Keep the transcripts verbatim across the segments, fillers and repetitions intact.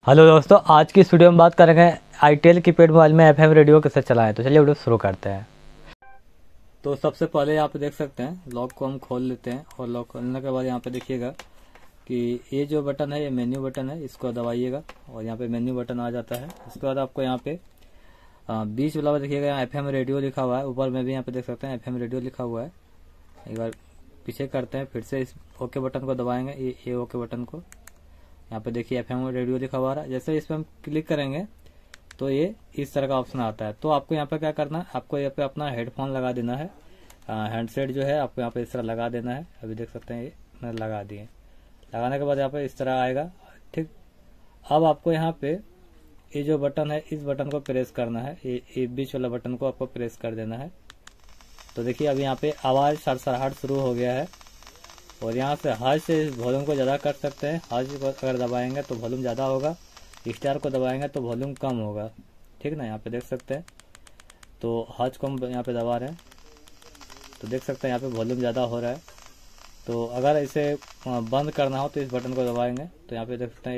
Hello दोस्तों, आज की इस वीडियो में बात करेंगे आईटेल कीपैड मोबाइल में एफएम रेडियो कैसे चलाएं। तो चलिए वीडियो शुरू करते हैं। तो सबसे पहले यहाँ पे देख सकते हैं लॉक को हम खोल लेते हैं और लॉक खोलने के बाद यहाँ पे देखिएगा कि ये जो बटन है ये मेन्यू बटन है, इसको दबाइएगा और यहाँ पे मेन्यू बटन आ जाता है। उसके बाद आपको यहाँ पे बीच वाला देखिएगा, यहाँ एफएम रेडियो लिखा हुआ है। ऊपर में भी यहाँ पे देख सकते हैं एफएम रेडियो लिखा हुआ है। एक बार पीछे करते हैं, फिर से इस ओके बटन को दबाएंगे, ये ये ओके बटन को। यहाँ पे देखिए एफएम रेडियो लिखा हुआ है। जैसे इस पर हम क्लिक करेंगे तो ये इस तरह का ऑप्शन आता है। तो आपको यहाँ पे क्या करना है, आपको यहाँ पे अपना हेडफोन लगा देना है। हैंडसेट जो है आपको यहाँ पे इस तरह लगा देना है। अभी देख सकते हैं ये मैंने लगा दिए। लगाने के बाद यहाँ पे इस तरह आएगा। ठीक, अब आपको यहाँ पे ये जो बटन है इस बटन को प्रेस करना है। ये, ये बीच वाला बटन को आपको प्रेस कर देना है। तो देखिए अभी यहाँ पे आवाज सरसराहट शुरू हो गया है और यहाँ से हाई से इस वॉल्यूम को ज़्यादा कर सकते हैं। हाई को अगर दबाएंगे तो वॉल्यूम ज़्यादा होगा, स्टार को दबाएंगे तो वॉल्यूम कम होगा। ठीक ना, यहाँ पे देख सकते हैं। तो हाई को हम यहाँ पे दबा रहे हैं तो देख सकते हैं यहाँ पे वॉल्यूम ज़्यादा हो रहा है। तो अगर इसे बंद करना हो तो इस बटन को दबाएंगे तो यहाँ पे देख सकते हैं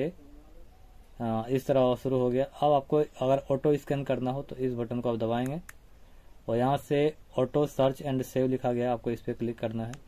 ये इस तरह शुरू हो गया। अब आपको अगर ऑटो स्कैन करना हो तो इस बटन को आप दबाएंगे और यहाँ से ऑटो सर्च एंड सेव लिखा गया, आपको इस पर क्लिक करना है।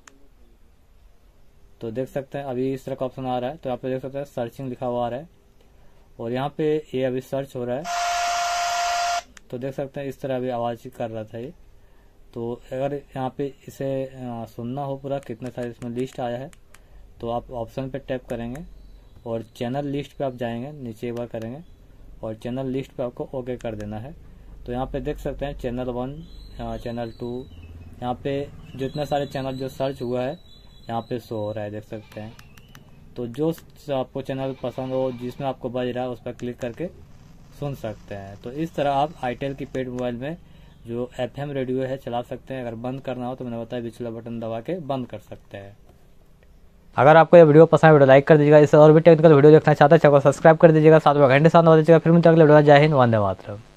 तो देख सकते हैं अभी इस तरह का ऑप्शन आ रहा है। तो यहाँ पे देख सकते हैं सर्चिंग लिखा हुआ आ रहा है और यहाँ पे ये अभी सर्च हो रहा है। तो देख सकते हैं इस तरह अभी आवाज़ कर रहा था ये। तो अगर यहाँ पे इसे सुनना हो पूरा कितने सारे इसमें लिस्ट आया है तो आप ऑप्शन पे टैप करेंगे और चैनल लिस्ट पे आप जाएंगे, नीचे एक बार करेंगे और चैनल लिस्ट पे आपको ओके कर देना है। तो यहाँ पे देख सकते हैं चैनल वन, चैनल टू, यहाँ पे जितने सारे चैनल जो सर्च हुआ है यहाँ पे शो हो रहा है, देख सकते हैं। तो जो आपको चैनल पसंद हो, जिसमें आपको बज रहा है, उस पर क्लिक करके सुन सकते हैं। तो इस तरह आप आईटेल कीपैड मोबाइल में जो एफएम रेडियो है चला सकते हैं। अगर बंद करना हो तो मैंने बताया बीच वाला बटन दबा के बंद कर सकते हैं। अगर आपको ये वीडियो पसंद है वीडियो लाइक कर दीजिएगा। इससे और भी टेक्निकल वीडियो देखना चाहते हैं चैनल को सब्सक्राइब कर दीजिएगा, साथ में घंटे साथ दबा दीजिएगा। फिर मिलते हैं अगले वीडियो में। जय हिंद, वंदे मातरम।